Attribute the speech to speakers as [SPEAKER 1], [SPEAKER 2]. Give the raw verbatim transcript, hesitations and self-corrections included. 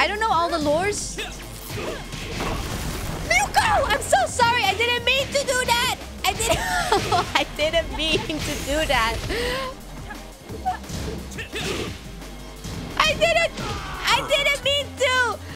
[SPEAKER 1] I don't know all the lores. Ryuko! I'm so sorry. I didn't mean to do that. I didn't. I didn't mean to do that.